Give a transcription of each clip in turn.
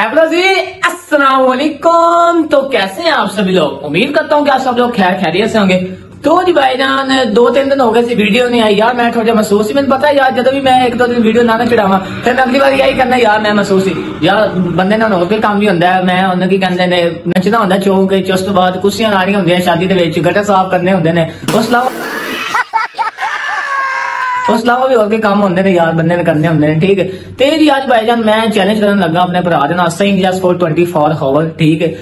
Hello जी, अस्सलाम वालेकुम। तो कैसे हैं आप सभी लोग? उम्मीद करता हूँ कि आप सब लोग खैर खैरियत से होंगे। तो जी भाईजान 2-3 दिन हो गए सी वीडियो नहीं आई यार। मैं थोड़ा महसूस ही, मैंने पता है यार, जब भी मैं 1-2 दिन वीडियो ना चढ़ावा फिर मैं अगली बार यही करना यार। मैं महसूस ही यार बंदे ना होर कोई काम भी होंगे। मैं उन्हें की कहते ने नचना होंगे चौक च, उस तो बाद कुर्सियां लानी होंगे शादी के गटर साफ करने होंगे ने, उस अलावा भी और भी काम होंगे ने यार, बंदे ने करने होंगे ने। ठीक है ते जी आज भाईजान मैं चैलेंज करने लगा अपने भरा दे नाल सिंग जस्ट फॉर 24 आवर। ठीक है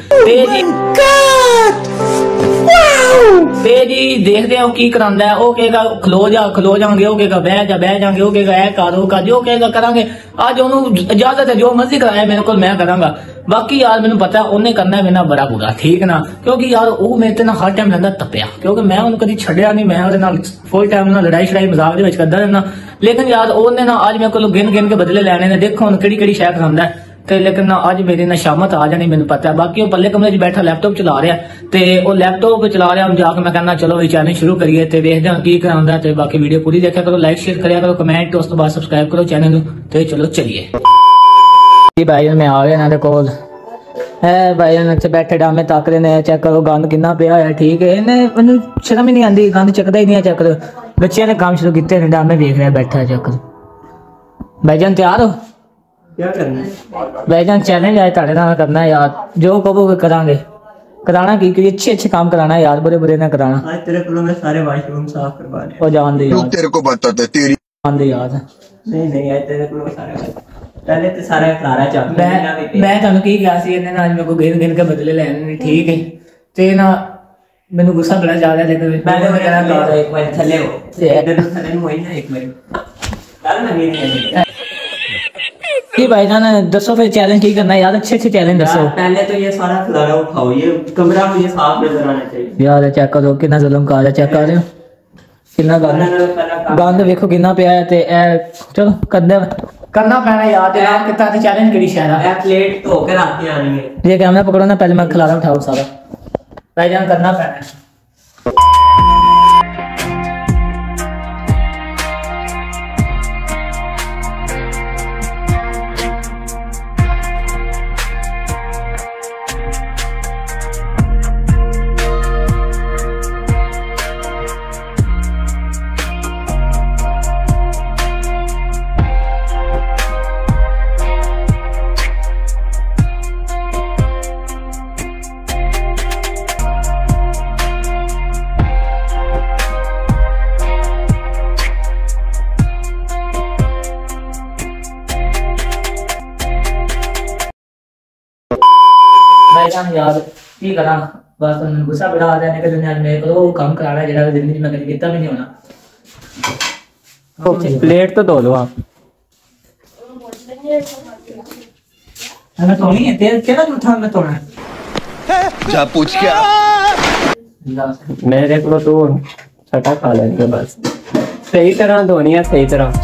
ते जी देखते हो की करांदा है। ओ कहेगा खलो जाओगे, ओ कहेगा बह जाएंगे, ओ कहेगा ऐ करो का जो कहेगा करांगे। आज ओनू इजाजत है, जो मर्जी कराया मेरे को मैं करांगा। बाकी यार मैंने पता है उन्हें करना है मेरे नाल बड़ा बुरा, ठीक है ना, क्योंकि यार वो मेरे ते ना हर टाइम रहंदा तपिया, क्योंकि मैं उन्हें कभी छड़िया नहीं। मैं उहदे नाल फुल टाइम ना लड़ाई शड़ाई मजाक दे विच करदा रहना, लेकिन यार उन्हें ना आज मेरे को गिन के बदले लैने ने। देखो हुण केड़ी शै करांदा है ते, लेकिन ना अज मेरी ना शामत आ जानी मैंने पता है। बाकी वो पल्ले कमरे च बैठा लैपटॉप चला रहा ते वो लैपटॉप चला रहा हम जाके मैं कहना चलो ये चैनल शुरू करिए ते देखते हैं की करांदा ते। बाकी वीडियो पूरी देखा करो, लाइक शेयर करिया करो, कमेंट उस तो बाद सब्सक्राइब करो चैनल तो। चलो चलिए भाई मैं आ गया ना कोल है भाई इतने बैठे डामे तक रहे ने। चेक करो गंद कितना पिया है। ठीक है मैंने शर्म ही नहीं आती, गंद चकदा ही नहीं है। चेक करो बच्चे ने काम शुरू किए डामे देख रहे बैठा है। चेक करो भाईजान तैयार हो? क्या करना है भाईजान? चैलेंज आए ताड़े नाल करना है यार, जो कहोगे करांगे। कराना की अच्छे काम कराना है यार, बुरे ना कराना। आज तेरे को मैं सारे वॉशरूम साफ करवा दे। ओ जान दे यार, तेरे को बताते तेरी जान दे यार। नहीं आज तेरे को सारे पहले तो सारा खलारा चल मैं ਤੁਹਾਨੂੰ ਕੀ ਕਿਹਾ ਸੀ ਇਹਨੇ ਨਾਲ ਮੇਰੇ ਕੋ गिन के बदले ਲੈਣੇ ਨੇ। ठीक है ਤੇ ਨਾ ਮੈਨੂੰ ਗੁੱਸਾ ਬੜਾ ਜਾ ਰਿਹਾ ਲੇਕਿਨ मैंने वगैरह कर एक बार थले हो ते इधर थले में होई ना एक बार यार ना नहीं की भाईजान दसो फिर चैलेंज की करना है यार? अच्छे चैलेंज दसो। पहले तो ये सारा खलारा उठाओ, ये कमरा मुझे साफ नजर आना चाहिए यार। चेक करो कितना जुल्म कर रहा है, चेक कर रहे हो कितना गंद वेखो कितना पिया है ते चलो करना पैना यार। जनाब कितना चैलेंज करी शायद है प्लेट धो के रख के आनी है। ये कैमरा पकड़ो ना, पहले मैं खिलारा उठाऊं सारा भाईजान, करना पैना है। यार की करा बस गुस्सा बड़ा आ जाने के दिन आज मेरे को काम कराना है जेड़ा जिंदगी में कभी कितना भी नहीं होना। प्लेट तो धो लो आप। मैं धोनी है तेल केना उठा मैं धोना जा पूछ क्या मेरे को तो छटा खा लेंगे बस। सही तरह धोनी है, सही तरह।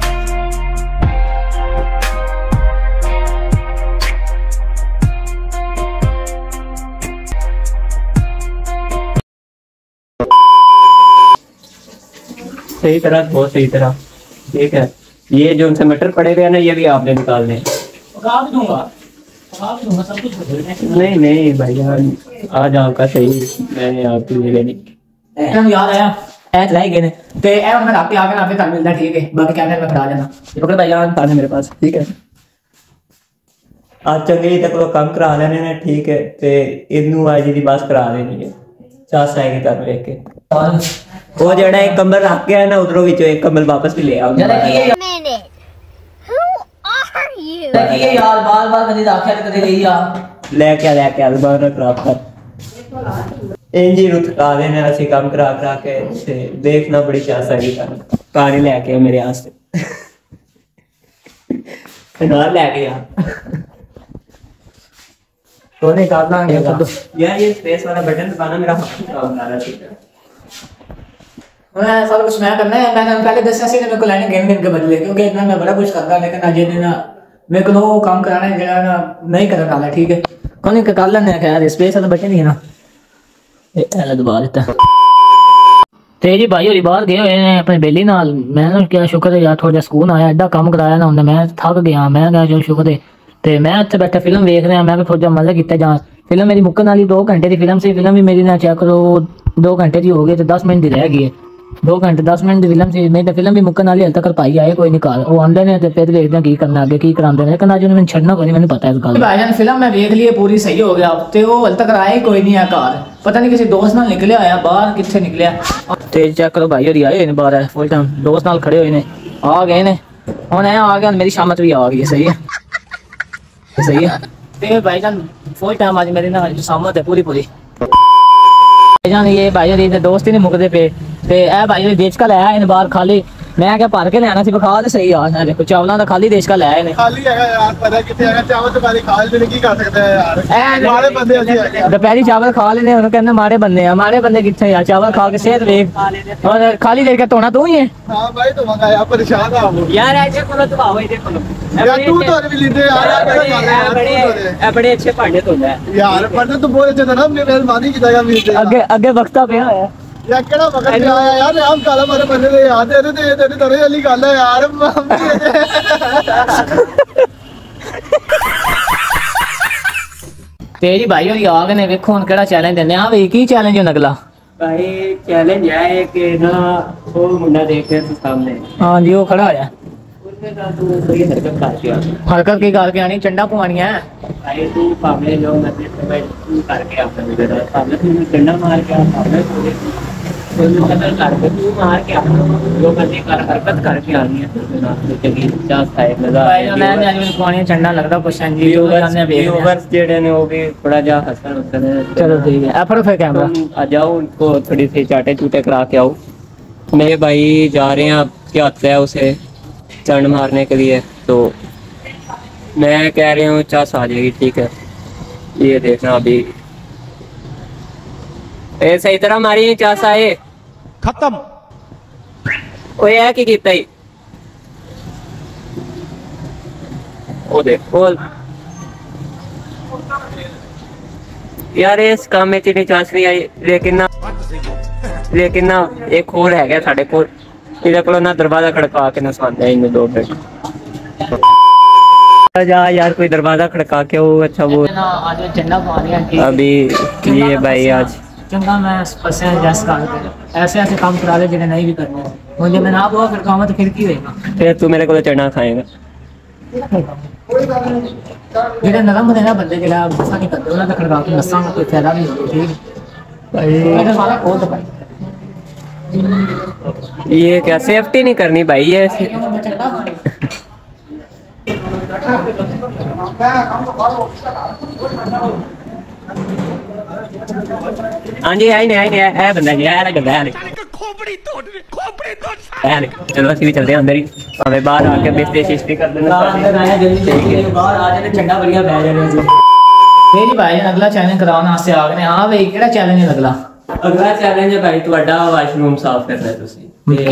सही तरह बहुत सही तरह। ठीक है ये जो उनसे मटर पड़े हुए हैं ना ये भी आपने निकालने हैं। दूंगा सब कुछ। नहीं भाई आज आपका सही मैंने आपकी ले लेनी याद आया ऐड लाई गए ते ए मैं आपके आगे ना आपके मिलता। ठीक है बाकी कैमरे में खड़ा जाना ये पकड़ भाईजान ताने मेरे पास। ठीक है आज चंगे तक लोग काम करा लेने ने। ठीक है ते इनू आज दी बस करा देनी है। चास आएगी तब देख के वो जड़ा एक कंबल रख गया ना उधरों विचों एक कंबल वापस भी ले आओ। ये यार बार कदी रखया ते कदी ले आ लेके बार खराब कर इंजी रुत का देने ऐसे काम करा के से देखना बड़ी चास आएगी पानी लेके मेरे वास्ते ना लेके आ तो नहीं काटना यार। ये स्पेस वाला बटन दबाना मेरा हाथ खराब कर रहा है। मैं सारा कुछ मैं करना है। मैंने पहले दसा सी मेरे को लाने गिन के बदले, क्योंकि इतना मैं बड़ा कुछ करता लेकिन आज ने ना मेरे को काम कराना है जरा ना नहीं करने वाला। ठीक है कौन नहीं कर लेने खैर स्पेस वाला बटन ही है ना ये ऐला दबा देता। ते जी भाई होरी बाहर गए हुए हैं अपने बेली नाल। मैं क्या शुक्र है यार थोड़ा सुकून आया, एडा काम कराया ना उन्हें मैं थक गया। मैं क्या जो शुक्र है ਤੇ ਮੈਂ ਉੱਥੇ ਬੈਠਾ ਫਿਲਮ ਵੇਖ ਰਿਹਾ। ਮੈਂ ਕਿਹਾ ਥੋੜਾ ਜਿਹਾ ਮਜ਼ਾ ਕੀਤਾ ਜਾਂ ਫਿਲਮ ਮੇਰੀ ਮੁੱਕਣ ਵਾਲੀ 2 ਘੰਟੇ ਦੀ ਫਿਲਮ ਸੀ। ਫਿਲਮ ਵੀ ਮੇਰੀ ਨਾ ਚੈੱਕ ਕਰੋ 2 ਘੰਟੇ ਦੀ ਹੋ ਗਈ ਤੇ 10 ਮਿੰਟ ਦੀ ਰਹਿ ਗਈ ਹੈ। 2 ਘੰਟੇ 10 ਮਿੰਟ ਦੀ ਫਿਲਮ ਸੀ। ਮੇਰੀ ਤਾਂ ਫਿਲਮ ਵੀ ਮੁੱਕਣ ਵਾਲੀ, ਹਲ ਤੱਕ ਭਾਈ ਆਏ ਕੋਈ ਨਹੀਂ ਘਰ। ਉਹ ਆਉਂਦੇ ਨੇ ਤੇ ਫਿਰ ਵੇਖਦੇ ਹਾਂ ਕੀ ਕਰਨਾ ਅੱਗੇ, ਕੀ ਕਰਾਉਂਦੇ ਨੇ। ਕਹਿੰਦਾ ਅੱਜ ਉਹਨੇ ਮੈਨੂੰ ਛੱਡਣਾ ਕੋਈ ਨਹੀਂ, ਮੈਨੂੰ ਪਤਾ ਇਸ ਗੱਲ ਦਾ। ਭਾਈਜਾਨ ਫਿਲਮ ਮੈਂ ਵੇਖ ਲਈ ਪੂਰੀ, ਸਹੀ ਹੋ ਗਿਆ ਤੇ ਉਹ ਹਲ ਤੱਕ ਆਏ ਕੋਈ ਨਹੀਂ ਆ ਘਰ। ਪਤਾ ਨਹੀਂ ਕਿਸੇ ਦੋਸਤ ਨਾਲ ਨਿਕਲਿਆ ਹੋਇਆ ਬਾਹਰ, ਕਿੱਥੇ ਨਿਕਲਿਆ। ਤੇ ਚੈੱਕ ਕਰੋ ਭਾਈ ਹੋਰੀ ਆਏ ਨੇ ਬਾਹਰ, ਫੁੱਲ ਟਾਈਮ ਦੋਸਤ ਨਾਲ ਖੜੇ ਹੋਏ ਨੇ, ਆ ਗਏ ਨੇ ਹੁਣ। ਇਹ ਆ ਗਿਆ ਮੇਰੀ ਸ਼ਾਮਤ ਵੀ ਆ ਗਈ। ਸਹੀ ਹੈ, सही है। ते भाईजान फुल टाइम आज मेरी ना शामत है पूरी भाईजान। ये भाई दोस्त ही नहीं मुकते पे ते ए भाई देश का लाया इन बार खाली। मैं क्या भर के लेना सी, बखा तो सही यार। देखो चावलों का खाली देश का लाया इन्हें। खाली है यार, पता किथे है चावल तो खाली खा लेने की कर सकते हैं यार। मारे बंदे असि है दोपहरी चावल खा लेने, उन्होंने कहने मारे बंदे हैं। मारे बंदे किथे यार, चावल खा के सेहत वेख और खाली देख के धोना तू ही है। हां भाई तो मंगा यार, परेशान आ यार। ऐसे कोनो तो आओ इधर कोनो यार, तू तो भी लीते यार। बड़े अच्छे भांडे धोता है यार, पर तू बहुत अच्छा था ना, मेहरबानी की जगह मिलते आगे आगे वक्ता पे है यार। केड़ा वक्त आया यार, हम काला मारे बंदे दे यार। तेरे तेरे वाली गल है यार। तेरी भाई होरी आ गए ने, वेखो हुन केड़ा चैलेंज देने। हां भाई की चैलेंज है अगला? भाई चैलेंज है कि ना वो मुंडा देख रहे सामने। हां जी वो खड़ा होया, उसने कहा तू कोई हरकत करके आ। हरकत की करके आनी, चंडा पवानी है भाई। तू सामने जो मस्जिद में बैठ तू करके आ, सामने तू चंडा मार के आ, सामने तू मार के जो करनी कर, हरकत करके आनी है। चंडा लगता कुछ जेड़े ने वो भी थोड़ा जा हसन हुसन। चलो ठीक है, फिर कैमरा आ जाओ, उनको थोड़ी सी चाटे चूटे करा के आओ। मेरे भाई जा रहे हैं, क्या आता है उसे चंड मारने के लिए। तो मैं कह रही हूँ चास आ जाएगी, ठीक है। ये देखना अभी सही तरह मारी चास आए खत्म। ओए है की कीता ही ओ देख बोल यार, इस काम में इतनी चांस नहीं आई। लेकिन ना एक और है गया साढ़े को, इधर को ना दरवाजा खड़का के ना सुन दे इनमें 2 मिनट जा यार। कोई दरवाजा खड़का के वो अच्छा वो आज चंदा पानी अभी ये भाई आज चंगा मैं ऐसे ऐसे काम करा दे जिन्हें नहीं भी करना। मुझे मैं ना हुआ फिर काम तो फिर की होएगा। फिर तू मेरे को तो चना खाएगा। जेड़ा नरम है ना बंदे, जेड़ा गुस्सा नहीं करते उन्हें तो खड़का के नसा कोई फायदा नहीं होता। ठीक भाई मैंने सारा खोल दो भाई। ये क्या सेफ्टी नहीं करनी भाई, ये हाँ जी है नहीं है बंदा जी है गंदा है। चलो असि भी चलते हैं अंदर ही, हमें बाहर आके बिस्ते शिस्ते कर देना। बाहर आ जाने ठंडा बढ़िया बह जाने। मेरी भाई अगला चैलेंज कराने वास्ते आ गए। हां भाई केड़ा चैलेंज है अगला? अगला चैलेंज है भाई ਤੁਹਾਡਾ वाशरूम साफ करना है। ਤੁਸੀਂ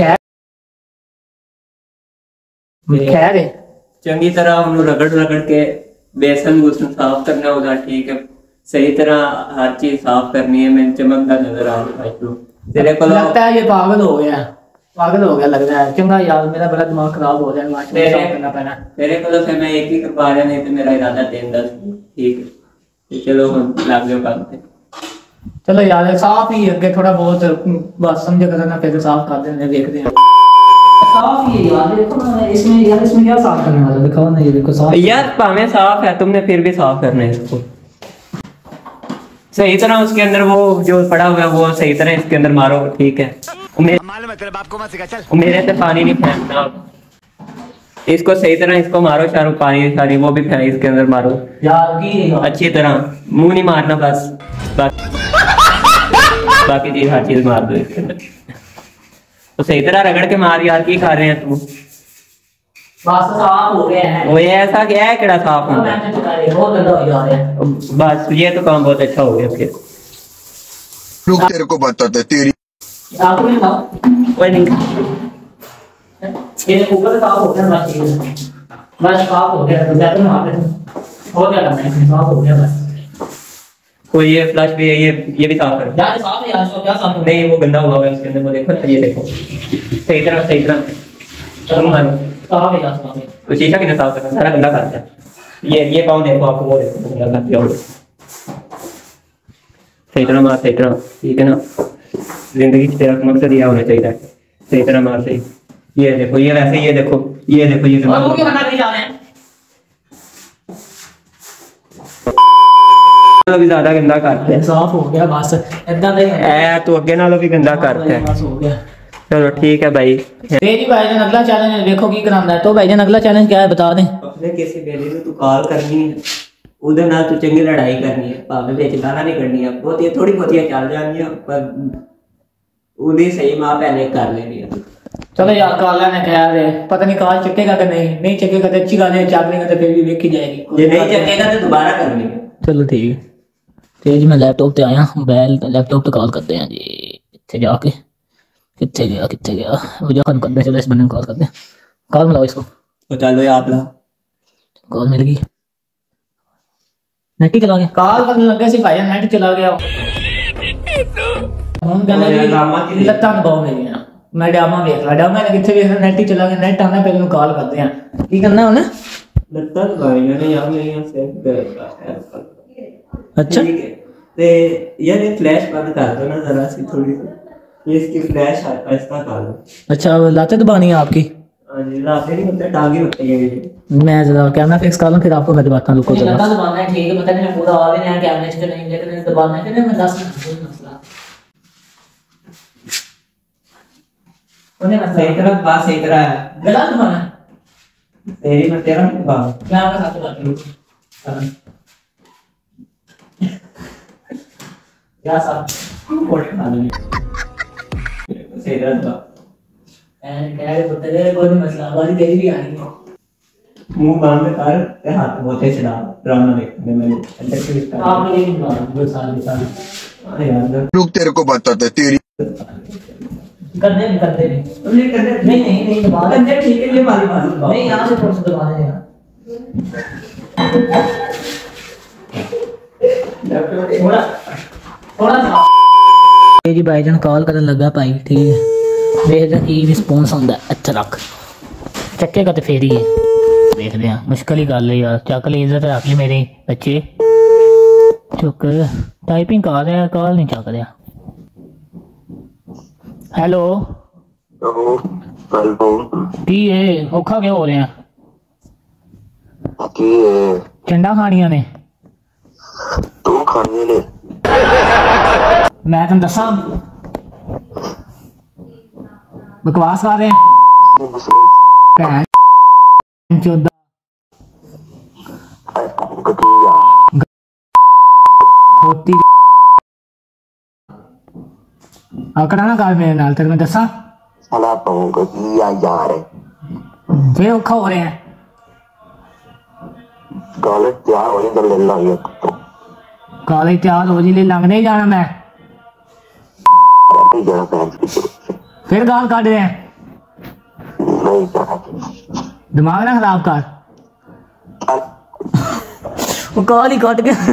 खैर है चंगी तरह ਉਹਨੂੰ रगड़ के बेसन गुसन साफ करना होगा, ठीक है। सही तरह हर चीज साफ करनी है। मैं चमकदा नजर आ रहा है तेरे को लगता है ये पागल हो गया लग रहा है। चंगा यार मेरा बड़ा दिमाग खराब हो जाएगा, साफ करना पैना तेरे को। तो फिर मैं एक ही करवा रहा, नहीं तो मेरा इरादा 3-10 ठीक है। चलो लग जाओ काम पे। चलो यार साफ ही अगे थोड़ा बहुत बस समझ करना, फिर साफ कर देने देखते हैं। साफ ही यार देखो ना, इसमें क्या साफ करने वाला दिखाओ ना। ये देखो साफ यार, भाਵੇਂ साफ है तुमने फिर भी साफ करना है इसको सही तरह। उसके अंदर वो जो पड़ा हुआ है वो सही तरह इसके अंदर मारो, ठीक है। मेरे से पानी नहीं फेंकना, इसको सही तरह इसको मारो शाहरुख, पानी सारी वो भी फेंक इसके अंदर मारो यार अच्छी तरह। मुंह नहीं मारना बस, बाकी चीज हर चीज मार दो इसके अंदर। तो सही तरह रगड़ के मार यार, की खा रहे हैं तुम? बस साफ हो गया है। वो ऐसा क्या है केड़ा साफ होता है? बस ये तो काम बहुत अच्छा हो गया। फिर रुक तेरे को बताते तेरी कोई नहीं, ये ऊपर साफ हो गया बस साफ हो गया। तो ज्यादा ना हो गया करना है, साफ हो गया बस। कोई ये फ्लश भी है, ये भी साफ करो यार। साफ है यार, इसको क्या साफ नहीं, वो गंदा हुआ है इसके अंदर। वो देखो ये देखो सही तरह तुम मारो साफ है यार। साफ है तो शीशा कितना साफ करना, सारा गंदा करता है। ये पाँव देखो, आपको वो देखो सही तरह मार, सही तरह, ठीक है ना। जिंदगी की तेरा मकसद यह होना चाहिए, सही तरह मार, सही। ये देखो, ये वैसे, ये देखो, ये देखो, ये और वो क्यों बना नहीं जा रहे हैं? भी ज्यादा गंदा करते हैं। साफ हो गया बस, इतना नहीं है तो अगे नालों भी गंदा करते हैं। बस हो गया। चलो ठीक है भाई। तेरी भाईजान अगला चैलेंज देखो की करांदा है। तो भाईजान अगला चैलेंज क्या है बता दें। अपने किसी बेली ਨੂੰ ਤੂੰ ਕਾਲ ਕਰਨੀ ਹੈ, ਉਹਦੇ ਨਾਲ ਤੂੰ ਚੰਗੀ ਲੜਾਈ ਕਰਨੀ ਹੈ, ਭਾਵੇਂ ਵਿੱਚ ਗਾਲਾਂ ਨਹੀਂ ਕੱਢਣੀਆਂ, ਬਹੁਤੀਆਂ ਥੋੜੀ ਬਹੁਤੀਆਂ ਚੱਲ ਜਾਣਗੀਆਂ, ਪਰ ਉਹਦੀ ਸਹੀ ਮਾਂ ਭੈਣੇ ਕਰ ਲੈਣੀ ਹੈ। चलो यार काला ने कहा रे, पता नहीं काल चकेगा कि नहीं चकेगा तो अच्छी गाल है, चकेगा तो फिर भी देखी जाएगी। ਜੇ ਨਹੀਂ ਚੱਕੇਗਾ तो दोबारा करनी है। चलो ठीक है। तेज मैं लैपटॉप पे आया, मोबाइल लैपटॉप पे कॉल करते हैं जी। इतने जाके कितने गया मुझे कॉल करते हैं। चलो इस बंदे को कॉल करते हैं। कॉल मिलाओ इसको। तो चलो आप ला, कॉल मिल गई। नेट ही चला गया, कॉल करने लगे सी भाई नेट चला गया। हम कहने जी लत्तां दबाओ मेरी ना, मैं डामा देख रहा, डामा ने कितने देख रहा, नेट ही चला गया। नेट आना पहले मैं कॉल करते हैं। की करना है उन्हें ਲੱਤਾਂ ਦਵਾਈਆਂ ਨੇ ਯਾਰ ਮੇਰੀਆਂ ਸਿਰ ਦਰਦ ਹੈ। अच्छा ठीक है, तो यार ये फ्लैश बंद कर दो ना जरा सी, थोड़ी सी ये इसकी फ्लैश ऐसा कर दो। अच्छा लाते दबानी है आपकी? हाँ जी, लाते नहीं होते, टांगे होते हैं ये। मैं जरा कैमरा फिक्स कर लूं फिर आपको मैं दबाता हूं। रुको जरा दबाना है, ठीक है, पता नहीं मैं पूरा आ भी नहीं है कैमरे से नहीं, लेकिन दबाना है कि मैं 10 मिनट मसला उन्हें सही तरह बात, सही तरह है, गलत दबाना है। तेरी मैं तेरा नहीं बात, मैं आपके साथ बात करूं क्या साहब कोड खा लेंगे सही तरह बात। एंड कह रहे पुत्र तेरे कोई मसला वाली तेरी भी आनी है। मुंह बंद कर ते हाथ बोते चला, ड्रामा देखने में अंदर से इसका आप मुझे नहीं मालूम जो साल यार लोग तेरे को बताते तेरी करने नहीं दबा दे, ठीक है, ये मारी मारी नहीं यहाँ से थोड़ा सा दबा दे यार, थोड़ा थोड़ा सा। जी भाईजान कॉल करने लगा भाई, ठीक है, देखते की रिस्पॉन्स आंदा। अच्छा रख चक्केगा तो फेर ही है, देखते हैं। मुश्किल ही गल है यार, चक ले इज्जत रख ली मेरे बच्चे। चुक टाइपिंग कर रहे हैं, कॉल नहीं चक रहा। हेलो की है औखा क्यों हो रहे हैं? चंडा खानिया ने तू खाने ने मैं तुम दसा बकवास कर रहे हैं चौदह होती आकड़ा ना कर मेरे नाल, तेरे मैं दसा साला पाऊंगा कि यार फिर औखा हो रहे हैं। गलत तैयार हो जाए ले ला तो काले तैयार हो जी ले लंघ नहीं जाना मैं, नहीं जाना पैंट फिर गाल काट रहे हैं। नहीं जाना दिमाग ना खराब कर, वो काल ही कट गया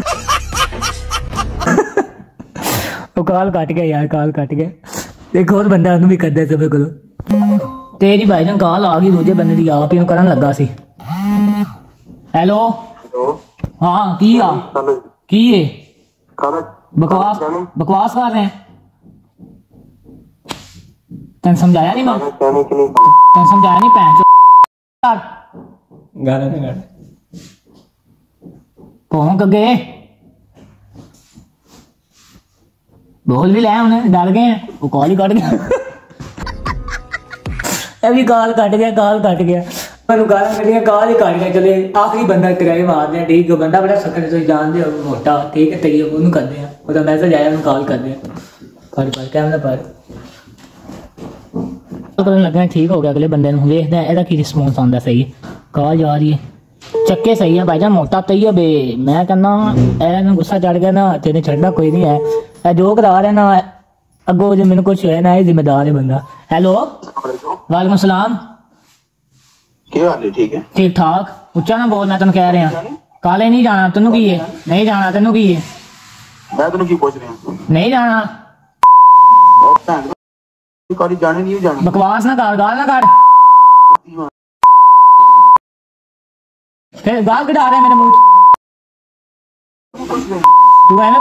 वो काल कट गया यार, काल कट गया। एक और बंदा भी कर दे सब करो। तेरी भाईजान काल आ गई दूजे बंदे की, आप ही करन लगा सी। हेलो हाँ की आ की है बकवास बकवास कर रहे हैं। तेन समझाया नहीं मैं, तेन समझाया नहीं भैन गाना नहीं गाना भौंक गए, बोल भी लाया उन्हें, डर गए हैं, वो कॉल ही कट गया अभी कॉल कट गया, कॉल कट गया, मैं गाला कटिया कॉल ही कट गया। चले आखिरी बंदा किराए मारते हैं, ठीक है, बंदा बड़ा सकन तुम जानते हो मोटा, ठीक है, तैयार ਉਹਨੂੰ ਕਰਦੇ ਆ, ਉਹਦਾ ਮੈਸੇਜ ਆਇਆ ਉਹਨੂੰ ਕਾਲ ਕਰਦੇ ਆ। पर कैमरा पर ਕਰਨ ਲੱਗਾ ठीक हो गया। अगले बंदे ਨੂੰ ਵੇਖਦਾ ਇਹਦਾ ਕੀ ਰਿਸਪੌਂਸ ਆਉਂਦਾ। ਸਹੀ ਕਾਲ ਜਾ ਰਹੀ है, ਚੱਕੇ सही है भाईजान, मोटा तैयब है। मैं कहना ਇਹਨੂੰ ਗੁੱਸਾ ਚੜ ਗਿਆ ਨਾ ਤੇਨੇ ਛੱਡਣਾ ਕੋਈ नहीं है, ਇਹ ਜੋ ਕਰਾ ਰਿਹਾ ਨਾ ਅੱਗੋਂ ਜੇ ਮੈਨੂੰ ਕੁਝ ਹੋਇਆ ਨਾ ਇਹ ਜ਼ਿੰਮੇਦਾਰ है बंदा। हेलो वालेकुम सलाम, क्या हाल है? ठीक है, ठीक ठाक। उच्चा ना बोल, मैं तेन कह रहा काले नहीं जाना, तेनू की है नहीं जाना, तेनू की है मैं तेन की पूछ रहा नहीं जाना, जाने नहीं जाना, बकवास ना कर, गाल ना कर। फिर गाल कटा रहे मेरे मुंह तू एवें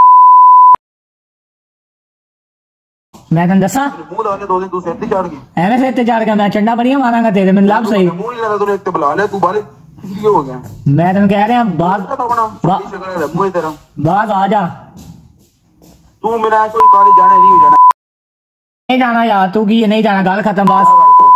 मैं तेन दसा मुंह ला ले 2 दिन तू सिर ते चढ़ गई एवें सिर ते चढ़ गया मैं चंडा बढ़िया मारांगा तेरे मैंने लाभ सही मुंह नहीं लगा तूने एक ते बुला लिया तू बाले किसी हो गया मैं तेन कह रहा बाहर शक्ल है मुंह तेरा बाहर आ जा तू मेरा कोई कॉलेज जाने नहीं हो जाना नहीं जाना यार तू की नहीं जाना गाल खत्म बस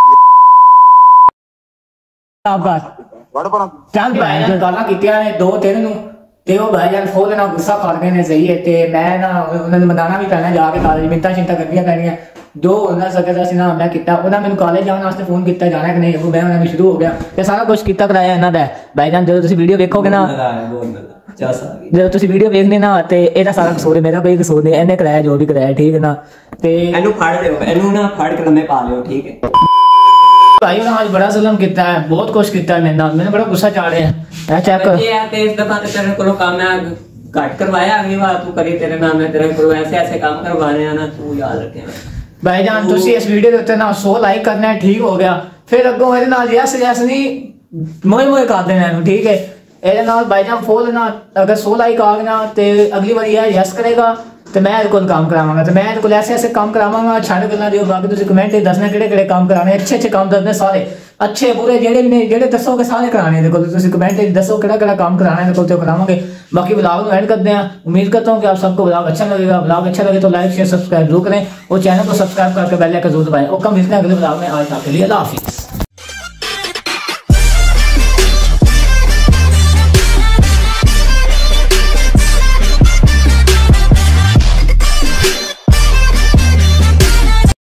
आपका वड़ पर ਚੱਲ ਭਾਈ ਨਾਲ ਗੱਲਾਂ ਕੀਤੀਆਂ ਨੇ 2-3 ਨੂੰ ਤੇ ਉਹ ਭਾਈ ਜਾਨ ਫੋਨ ਨਾਲ ਗੁੱਸਾ ਕਰ ਗਏ ਨੇ ਸਹੀ ਹੈ ਤੇ ਮੈਂ ਨਾ ਉਹਨਾਂ ਨੂੰ ਮਨਾਣਾ ਵੀ ਪੈਣਾ ਜਾ ਕੇ ਕਾਲਜ ਮਿੰਤਾ ਚਿੰਤਾ ਕਰਨੀਆਂ ਪੈਣੀਆਂ ਜੋ ਉਹਨਾਂ ਸਕਦਾ ਸੀ ਨਾ ਮੈਂ ਕੀਤਾ ਉਹਨਾਂ ਮੈਨੂੰ ਕਾਲਜ ਜਾਣ ਵਾਸਤੇ ਫੋਨ ਕੀਤਾ ਜਾਣਾ ਕਿ ਨਹੀਂ ਉਹ ਮੈਂ ਉਹਨਾਂ ਨੂੰ ਸ਼ੁਰੂ ਹੋ ਗਿਆ ਤੇ ਸਾਰਾ ਕੁਝ ਕੀਤਾ ਕਰਾਇਆ ਇਹਨਾਂ ਦਾ ਭਾਈ ਜਾਨ ਜਦੋਂ ਤੁਸੀਂ ਵੀਡੀਓ ਵੇਖੋਗੇ ਨਾ ਜਦੋਂ ਤੁਸੀਂ ਵੀਡੀਓ ਵੇਖਨੇ ਨਾ ਤੇ ਇਹਦਾ ਸਾਰਾ ਕਸੂਰ ਮੇਰਾ ਕੋਈ ਕਸੂਰ ਨਹੀਂ ਇਹਨੇ ਕਰਾਇਆ ਜੋ ਵੀ ਕਰਾਇਆ ਠੀਕ ਹੈ ਨਾ ਤੇ ਇਹਨੂੰ ਫੜ ਲਿਓ ਇਹਨੂੰ ਨਾ ਫੜ ਕੇ ਲੰਮੇ ਪਾ ਲਿਓ ਠੀਕ ਹੈ भाई ने आज बड़ा जुल्म किया है बहुत कुछ किया है मेरे नाल मैंने बड़ा गुस्सा चाढ़िया है चेक कर ये ते इस दफा तेरे को काम है घट करवाया अगली बार तू करी तेरे नाम में तेरे को ऐसे ऐसे काम करवाने हैं ना तू याद रखे भाईजान तुसी इस वीडियो दे उत्ते ना 100 लाइक करना है ठीक हो गया फिर अगों ਇਹਦੇ ਨਾਲ यस यस नहीं मोए मोए कर देना है ठीक है ਇਹਦੇ ਨਾਲ भाईजान फुल ना अगर 100 लाइक आ गया ते अगली बार ये यस करेगा तो मैं कोई काम करावांगा तो मैं कोई ऐसे ऐसे काम करावांगा छाड़ करना दियो बाकी तुसी कमेंट दसना केड़े काम कराने अच्छे अच्छे काम दसने सारे अच्छे बुरे जेड़े ने जेड़े दसोगे सारे कराने दे कोल तुसी कमेंट दसो केड़ा काम कराना है तो करावांगे बाकी व्लॉग को एंड करते हैं उम्मीद करता हूं कि आप सबको व्लॉग अच्छा लगेगा व्लॉग अच्छा लगे तो लाइक शेयर सब्सक्राइब जरूर करें और चैनल को सब्सक्राइब करके बेल आइकन जरूर दबाएं और कम मिलते हैं अगले व्लॉग में आज तक के लिए अल्लाह हाफिज़।